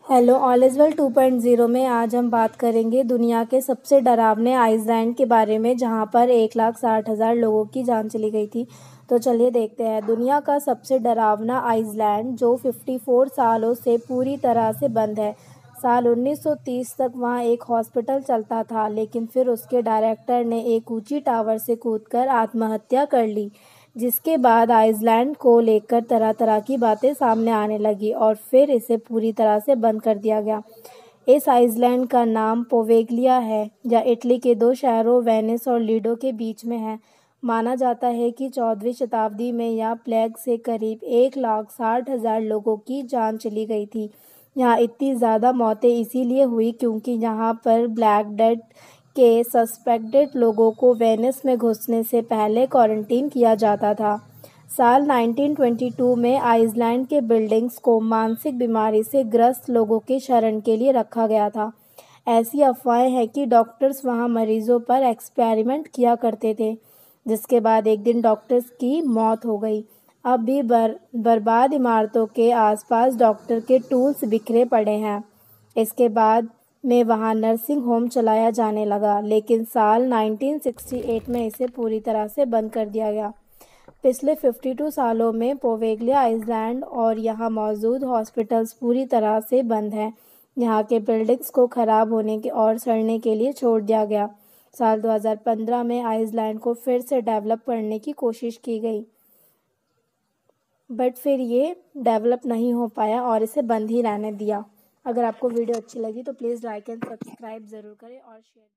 Hello, all is well 2.0 में आज हम बात करेंगे दुनिया के सबसे डरावने आइसलैंड के बारे में, जहां पर 1,60,000 लोगों की जान चली गई थी। तो चलिए देखते हैं दुनिया का सबसे डरावना आइसलैंड, जो 54 सालों से पूरी तरह से बंद है। साल 1930 तक वहां एक हॉस्पिटल चलता था, लेकिन फिर उसके डायरेक्टर ने एक ऊंची टावर से कूदकर आत्महत्या कर ली, जिसके बाद आइसलैंड को लेकर तरह तरह की बातें सामने आने लगी और फिर इसे पूरी तरह से बंद कर दिया गया। इस आइसलैंड का नाम पोवेगलिया है, यह इटली के दो शहरों वेनिस और लीडो के बीच में है। माना जाता है कि 14वीं शताब्दी में यह प्लेग से करीब 1,60,000 लोगों की जान चली गई थी। यहाँ इतनी ज़्यादा मौतें इसीलिए हुई क्योंकि यहाँ पर ब्लैक डेथ के सस्पेक्टेड लोगों को वेनिस में घुसने से पहले क्वारंटीन किया जाता था। साल 1922 में आइसलैंड के बिल्डिंग्स को मानसिक बीमारी से ग्रस्त लोगों के शरण के लिए रखा गया था। ऐसी अफवाहें हैं कि डॉक्टर्स वहां मरीजों पर एक्सपेरिमेंट किया करते थे, जिसके बाद एक दिन डॉक्टर्स की मौत हो गई। अब भी बर्बाद इमारतों के आसपास डॉक्टर के टूल्स बिखरे पड़े हैं। इसके बाद में वहां नर्सिंग होम चलाया जाने लगा, लेकिन साल 1968 में इसे पूरी तरह से बंद कर दिया गया। पिछले 52 सालों में पोवेगलिया आइसलैंड और यहाँ मौजूद हॉस्पिटल्स पूरी तरह से बंद हैं। यहाँ के बिल्डिंग्स को खराब होने के और सड़ने के लिए छोड़ दिया गया। साल 2015 में आइसलैंड को फिर से डेवलप करने की कोशिश की गई, बट फिर ये डेवलप नहीं हो पाया और इसे बंद ही रहने दिया। अगर आपको वीडियो अच्छी लगी तो प्लीज़ लाइक एंड सब्सक्राइब ज़रूर करें और शेयर।